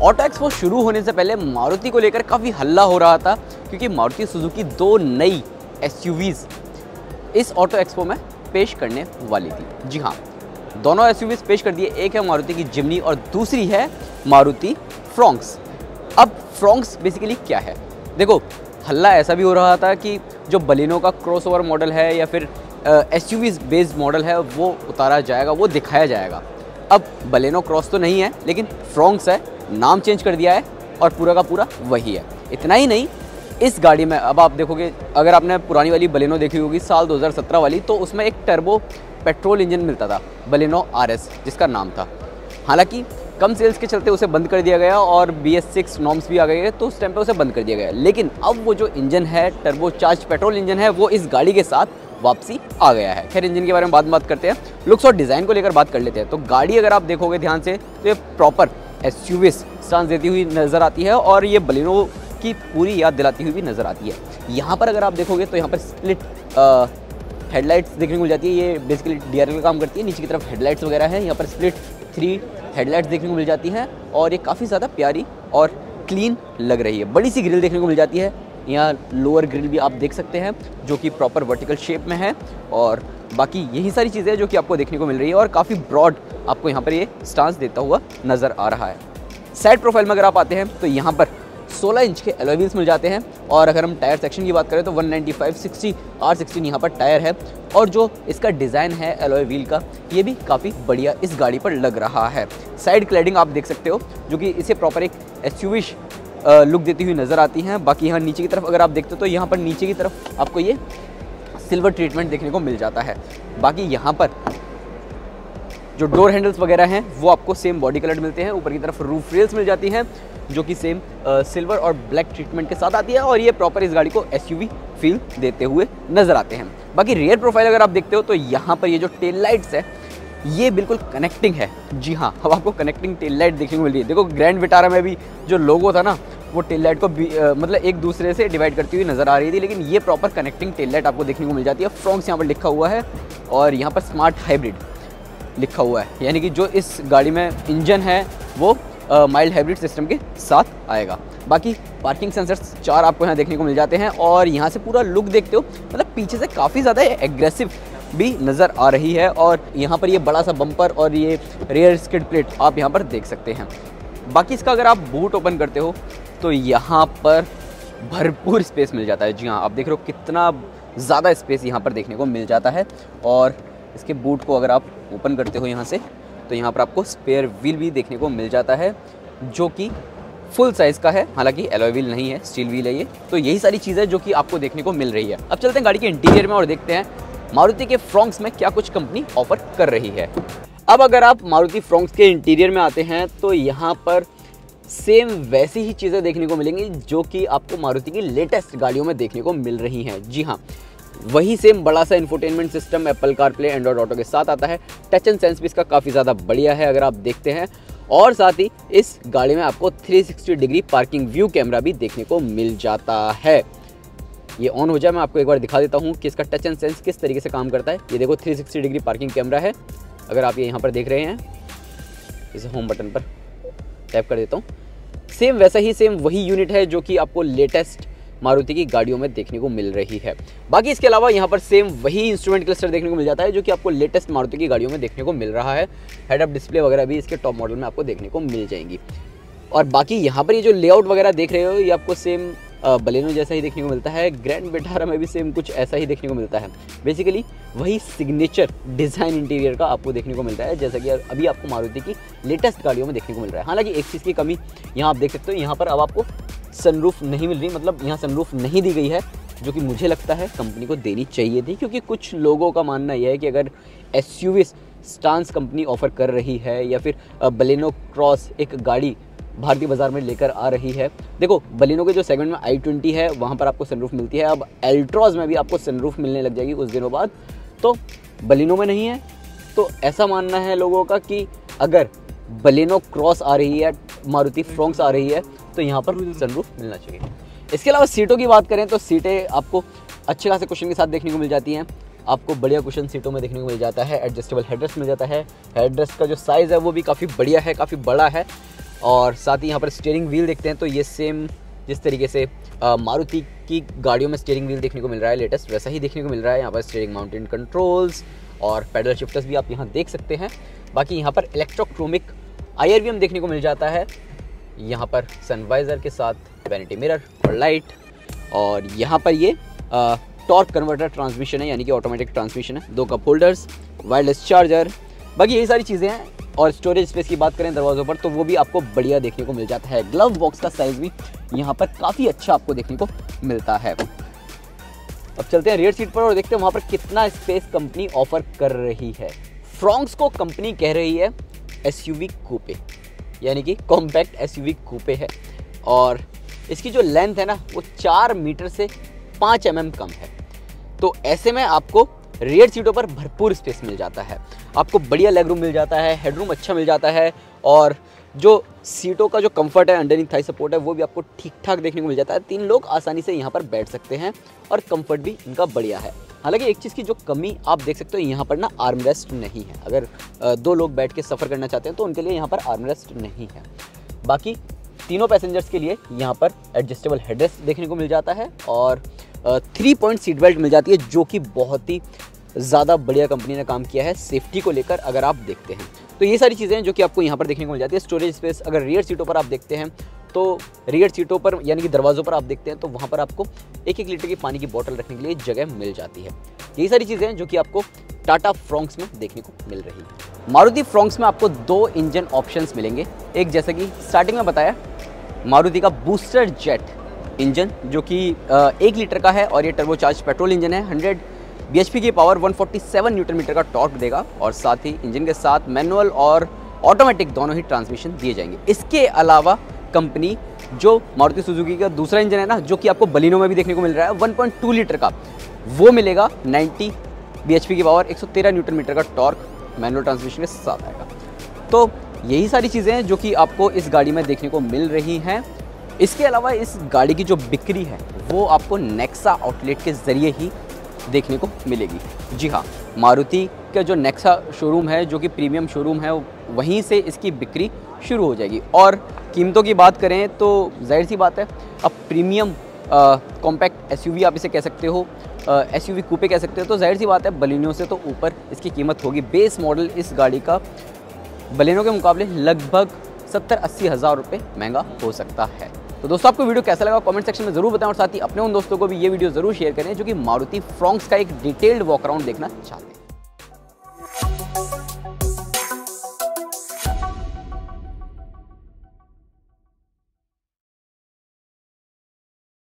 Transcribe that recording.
Auto expo शुरू होने से पहले मारुति को लेकर काफ़ी हल्ला हो रहा था, क्योंकि मारुति सुजुकी 2 नई एसयूवीज़ इस ऑटो एक्सपो में पेश करने वाली थी। जी हाँ, दोनों एसयूवीज़ पेश कर दिए। एक है मारुति की जिम्नी और दूसरी है मारुति फ्रॉन्क्स। अब फ्रॉन्क्स बेसिकली क्या है? देखो, हल्ला ऐसा भी हो रहा था कि जो बलिनो का क्रॉसओवर मॉडल है या फिर एसयूवीज़ बेस्ड मॉडल है वो उतारा जाएगा, वो दिखाया जाएगा। अब बलिनो क्रॉस तो नहीं है, लेकिन फ्रॉन्क्स है, नाम चेंज कर दिया है और पूरा का पूरा वही है। इतना ही नहीं, इस गाड़ी में अब आप देखोगे, अगर आपने पुरानी वाली बलिनो देखी होगी साल 2017 वाली, तो उसमें एक टर्बो पेट्रोल इंजन मिलता था, बलिनो आरएस जिसका नाम था। हालांकि कम सेल्स के चलते उसे बंद कर दिया गया और BS6 नॉर्म्स भी आ गए, तो उस टाइम पे उसे बंद कर दिया गया। लेकिन अब वो जो इंजन है, टर्बो चार्ज पेट्रोल इंजन है, वो इस गाड़ी के साथ वापसी आ गया है। खैर, इंजन के बारे में बाद में बात करते हैं, लुक्स और डिज़ाइन को लेकर बात कर लेते हैं। तो गाड़ी अगर आप देखोगे ध्यान से तो ये प्रॉपर एसयूवी स्टांस देती हुई नज़र आती है और ये बलिनो की पूरी याद दिलाती हुई भी नज़र आती है। यहाँ पर अगर आप देखोगे तो यहाँ पर स्प्लिट हेडलाइट्स देखने को मिल जाती है। ये बेसिकली DRL का काम करती है। नीचे की तरफ हेडलाइट्स वगैरह हैं, यहाँ पर स्प्लिट 3 हेडलाइट्स देखने को मिल जाती हैं और ये काफ़ी ज़्यादा प्यारी और क्लीन लग रही है। बड़ी सी ग्रिल देखने को मिल जाती है। यहाँ लोअर ग्रिल भी आप देख सकते हैं जो कि प्रॉपर वर्टिकल शेप में है, और बाकी यही सारी चीज़ें जो कि आपको देखने को मिल रही है और काफ़ी ब्रॉड आपको यहाँ पर ये स्टांस देता हुआ नज़र आ रहा है। साइड प्रोफाइल में अगर आप आते हैं तो यहाँ पर 16 इंच के एलॉय व्हील्स मिल जाते हैं, और अगर हम टायर सेक्शन की बात करें तो 195/60 R16 यहाँ पर टायर है, और जो इसका डिज़ाइन है एलॉय व्हील का, ये भी काफ़ी बढ़िया इस गाड़ी पर लग रहा है। साइड क्लैडिंग आप देख सकते हो जो कि इसे प्रॉपर एक एसयूवी लुक देती हुई नज़र आती हैं। बाकी यहाँ नीचे की तरफ अगर आप देखते हो तो यहाँ पर नीचे की तरफ आपको ये सिल्वर ट्रीटमेंट देखने को मिल जाता है। बाकी यहाँ पर जो डोर हैंडल्स वगैरह हैं वो आपको सेम बॉडी कलर मिलते हैं। ऊपर की तरफ रूफ रेल्स मिल जाती हैं जो कि सेम सिल्वर और ब्लैक ट्रीटमेंट के साथ आती है, और ये प्रॉपर इस गाड़ी को एसयूवी फील देते हुए नज़र आते हैं। बाकी रियर प्रोफाइल अगर आप देखते हो तो यहाँ पर ये जो टेल लाइट्स है ये बिल्कुल कनेक्टिंग है। जी हाँ, अब आपको कनेक्टिंग टेल लाइट देखने को मिल रही है। देखो, ग्रैंड विटारा में भी जो लोगो था ना, वो टेल लाइट को मतलब एक दूसरे से डिवाइड करती हुई नज़र आ रही थी, लेकिन ये प्रॉपर कनेक्टिंग टेल लाइट आपको देखने को मिल जाती है। फ्रॉन्क्स यहाँ पर लिखा हुआ है और यहाँ पर स्मार्ट हाइब्रिड लिखा हुआ है, यानी कि जो इस गाड़ी में इंजन है वो माइल्ड हाइब्रिड सिस्टम के साथ आएगा। बाकी पार्किंग सेंसर्स 4 आपको यहाँ देखने को मिल जाते हैं, और यहाँ से पूरा लुक देखते हो मतलब पीछे से काफ़ी ज़्यादा एग्रेसिव भी नज़र आ रही है, और यहाँ पर ये बड़ा सा बम्पर और ये रियर स्किड प्लेट आप यहाँ पर देख सकते हैं। बाकी इसका अगर आप बूट ओपन करते हो तो यहाँ पर भरपूर स्पेस मिल जाता है। जी हाँ, आप देख रहे हो कितना ज़्यादा स्पेस यहाँ पर देखने को मिल जाता है। और इसके बूट को अगर आप ओपन करते हो यहाँ से तो यहाँ पर आपको स्पेयर व्हील भी देखने को मिल जाता है जो कि फुल साइज़ का है। हालांकि एलॉय व्हील नहीं है, स्टील व्हील है ये। तो यही सारी चीज़ें जो कि आपको देखने को मिल रही है। अब चलते हैं गाड़ी के इंटीरियर में और देखते हैं मारुति के फ्रॉन्क्स में क्या कुछ कंपनी ऑफर कर रही है। अब अगर आप मारुति फ्रॉन्क्स के इंटीरियर में आते हैं तो यहाँ पर सेम वैसी ही चीज़ें देखने को मिलेंगी जो कि आपको मारुति की लेटेस्ट गाड़ियों में देखने को मिल रही हैं। जी हाँ, वही सेम बड़ा सा infotainment system Apple CarPlay Android auto के साथ आता है। टच एंड सेंस भी इसका काफ़ी ज़्यादा बढ़िया है अगर आप देखते हैं, और साथ ही इस गाड़ी में आपको 360 डिग्री पार्किंग व्यू कैमरा भी देखने को मिल जाता है। ये ऑन हो जाए, मैं आपको एक बार दिखा देता हूँ कि इसका टच एंड सेंस किस तरीके से काम करता है। ये देखो 360 डिग्री पार्किंग कैमरा है। अगर आप ये यहाँ पर देख रहे हैं, इसे होम बटन पर टैप कर देता हूँ, सेम वैसा ही सेम वही यूनिट है जो कि आपको लेटेस्ट मारुति की गाड़ियों में देखने को मिल रही है। बाकी इसके अलावा यहाँ पर सेम वही इंस्ट्रूमेंट क्लस्टर देखने को मिल जाता है जो कि आपको लेटेस्ट मारुति की गाड़ियों में देखने को मिल रहा है। हेड अप डिस्प्ले वगैरह भी इसके टॉप मॉडल में आपको देखने को मिल जाएंगी। और बाकी यहाँ पर ये जो लेआउट वगैरह देख रहे हो ये आपको सेम बलेनो जैसा ही देखने को मिलता है। ग्रैंड विटारा में भी सेम कुछ ऐसा ही देखने को मिलता है। बेसिकली वही सिग्नेचर डिज़ाइन इंटीरियर का आपको देखने को मिलता है जैसा कि अभी आपको मारुति की लेटेस्ट गाड़ियों में देखने को मिल रहा है। हालांकि एक चीज़ की कमी यहाँ आप देख सकते हो, यहाँ पर अब आपको सनरूफ नहीं मिल रही, मतलब यहाँ सनरूफ नहीं दी गई है, जो कि मुझे लगता है कंपनी को देनी चाहिए थी, क्योंकि कुछ लोगों का मानना यह है कि अगर एसयूवी स्टांस कंपनी ऑफर कर रही है या फिर बलेनो क्रॉस एक गाड़ी भारतीय बाजार में लेकर आ रही है। देखो, बलिनो के जो सेगमेंट में i20 है वहाँ पर आपको सनरूफ मिलती है, अब एल्ट्रॉज में भी आपको सनरूफ मिलने लग जाएगी कुछ दिनों बाद, तो बलिनो में नहीं है। तो ऐसा मानना है लोगों का कि अगर बलिनो क्रॉस आ रही है, मारुति फ्रॉन्क्स आ रही है, तो यहाँ पर सनरूफ मिलना चाहिए। इसके अलावा सीटों की बात करें तो सीटें आपको अच्छे खासे कुशन के साथ देखने को मिल जाती हैं। आपको बढ़िया कुशन सीटों में देखने को मिल जाता है। एडजस्टेबल हेडरेस्ट मिल जाता है। हेडरेस्ट का जो साइज़ है वो भी काफ़ी बढ़िया है, काफ़ी बड़ा है। और साथ ही यहाँ पर स्टीयरिंग व्हील देखते हैं तो ये सेम जिस तरीके से मारुति की गाड़ियों में स्टीयरिंग व्हील देखने को मिल रहा है लेटेस्ट, वैसा ही देखने को मिल रहा है। यहाँ पर स्टीयरिंग माउंटेन कंट्रोल्स और पैडल शिफ्टर्स भी आप यहाँ देख सकते हैं। बाकी यहाँ पर इलेक्ट्रोक्रोमिक IRVM देखने को मिल जाता है। यहाँ पर सनवाइजर के साथ वैनिटी मिरर और लाइट, और यहाँ पर ये टॉर्क कन्वर्टर ट्रांसमिशन है, यानी कि ऑटोमेटिक ट्रांसमिशन है। 2 कप होल्डर्स, वायरलेस चार्जर, बाकी यही सारी चीज़ें हैं। और स्टोरेज स्पेस की बात करें दरवाज़ों पर तो वो भी आपको बढ़िया देखने को मिल जाता है। ग्लव बॉक्स का साइज़ भी यहाँ पर काफ़ी अच्छा आपको देखने को मिलता है। अब चलते हैं रियर सीट पर और देखते हैं वहाँ पर कितना स्पेस कंपनी ऑफर कर रही है। फ्रॉन्क्स को कंपनी कह रही है SUV कूपे, यानी कि कॉम्पैक्ट SUV कूपे है, और इसकी जो लेंथ है ना वो 4 मीटर से 5 mm कम है। तो ऐसे में आपको रियर सीटों पर भरपूर स्पेस मिल जाता है, आपको बढ़िया लेग रूम मिल जाता है, हेडरूम अच्छा मिल जाता है, और जो सीटों का जो कंफर्ट है, अंडरनीथ थाई सपोर्ट है, वो भी आपको ठीक ठाक देखने को मिल जाता है। 3 लोग आसानी से यहाँ पर बैठ सकते हैं और कंफर्ट भी इनका बढ़िया है। हालांकि एक चीज़ की जो कमी आप देख सकते हो, यहाँ पर ना आर्मरेस्ट नहीं है। अगर 2 लोग बैठ के सफ़र करना चाहते हैं तो उनके लिए यहाँ पर आर्मरेस्ट नहीं है। बाकी तीनों पैसेंजर्स के लिए यहाँ पर एडजस्टेबल हेडरेस्ट देखने को मिल जाता है, और 3 पॉइंट सीट बेल्ट मिल जाती है, जो कि बहुत ही ज़्यादा बढ़िया कंपनी ने काम किया है सेफ्टी को लेकर अगर आप देखते हैं। तो ये सारी चीज़ें हैं जो कि आपको यहाँ पर देखने को मिल जाती है। स्टोरेज स्पेस अगर रियर सीटों पर आप देखते हैं तो रियर सीटों पर यानी कि दरवाज़ों पर आप देखते हैं तो वहाँ पर आपको 1-1 लीटर की पानी की बोतल रखने के लिए जगह मिल जाती है। यही सारी चीज़ें हैं जो कि आपको टाटा फ्रॉन्क्स में देखने को मिल रही है। मारुति फ्रॉन्क्स में आपको 2 इंजन ऑप्शंस मिलेंगे। एक जैसा कि स्टार्टिंग में बताया, मारुति का बूस्टर जेट इंजन जो कि 1 लीटर का है, और ये टर्बोचार्ज पेट्रोल इंजन है। 100 bhp की पावर, 147 न्यूटन मीटर का टॉर्क देगा, और साथ ही इंजन के साथ मैनुअल और ऑटोमेटिक दोनों ही ट्रांसमिशन दिए जाएंगे। इसके अलावा कंपनी जो मारुति सुजुकी का दूसरा इंजन है ना, जो कि आपको बलिनो में भी देखने को मिल रहा है, 1.2 लीटर का, वो मिलेगा। 90 bhp की पावर, 113 न्यूटन मीटर का टॉर्क मैनुअल ट्रांसमिशन के साथ आएगा। तो यही सारी चीज़ें हैं जो कि आपको इस गाड़ी में देखने को मिल रही हैं। इसके अलावा इस गाड़ी की जो बिक्री है वो आपको नेक्सा आउटलेट के ज़रिए ही देखने को मिलेगी। जी हाँ, मारुति का जो नेक्सा शोरूम है जो कि प्रीमियम शोरूम है, वहीं से इसकी बिक्री शुरू हो जाएगी। और कीमतों की बात करें तो जाहिर सी बात है, अब प्रीमियम कॉम्पैक्ट SUV आप इसे कह सकते हो, SUV कूपे कह सकते हो, तो जाहिर सी बात है बलिनो से तो ऊपर इसकी कीमत होगी। बेस मॉडल इस गाड़ी का बलिनो के मुकाबले लगभग 70-80 हज़ार रुपये महंगा हो सकता है। तो दोस्तों, आपको वीडियो कैसा लगा कमेंट सेक्शन में ज़रूर बताएं, और साथ ही अपने उन दोस्तों को भी ये वीडियो ज़रूर शेयर करें जो कि मारुति फ्रॉन्क्स का एक डिटेल्ड वॉक अराउंड देखना चाहते हैं।